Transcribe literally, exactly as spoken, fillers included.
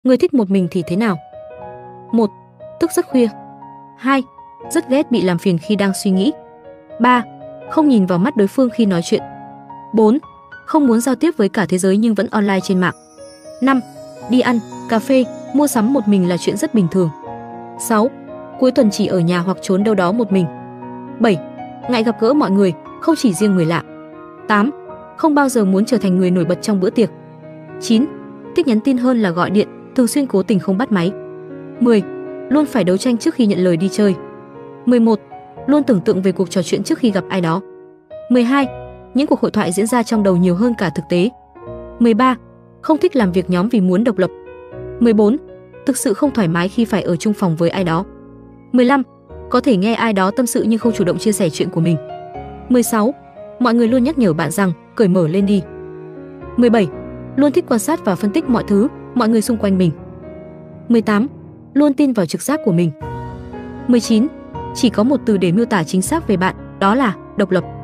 Người thích một mình thì thế nào? một. Thức rất khuya. hai. Rất ghét bị làm phiền khi đang suy nghĩ. ba. Không nhìn vào mắt đối phương khi nói chuyện. bốn. Không muốn giao tiếp với cả thế giới nhưng vẫn online trên mạng. năm. Đi ăn, cà phê, mua sắm một mình là chuyện rất bình thường. sáu. Cuối tuần chỉ ở nhà hoặc trốn đâu đó một mình. bảy. Ngại gặp gỡ mọi người, không chỉ riêng người lạ. tám. Không bao giờ muốn trở thành người nổi bật trong bữa tiệc. chín. Thích nhắn tin hơn là gọi điện, thường xuyên cố tình không bắt máy. mười. Luôn phải đấu tranh trước khi nhận lời đi chơi. mười một. Luôn tưởng tượng về cuộc trò chuyện trước khi gặp ai đó. mười hai. Những cuộc hội thoại diễn ra trong đầu nhiều hơn cả thực tế. mười ba. Không thích làm việc nhóm vì muốn độc lập. mười bốn. Thực sự không thoải mái khi phải ở chung phòng với ai đó. mười lăm. Có thể nghe ai đó tâm sự nhưng không chủ động chia sẻ chuyện của mình. mười sáu. Mọi người luôn nhắc nhở bạn rằng cởi mở lên đi. mười bảy. Luôn thích quan sát và phân tích mọi thứ, mọi người xung quanh mình. mười tám. Luôn tin vào trực giác của mình. mười chín. Chỉ có một từ để miêu tả chính xác về bạn, đó là độc lập.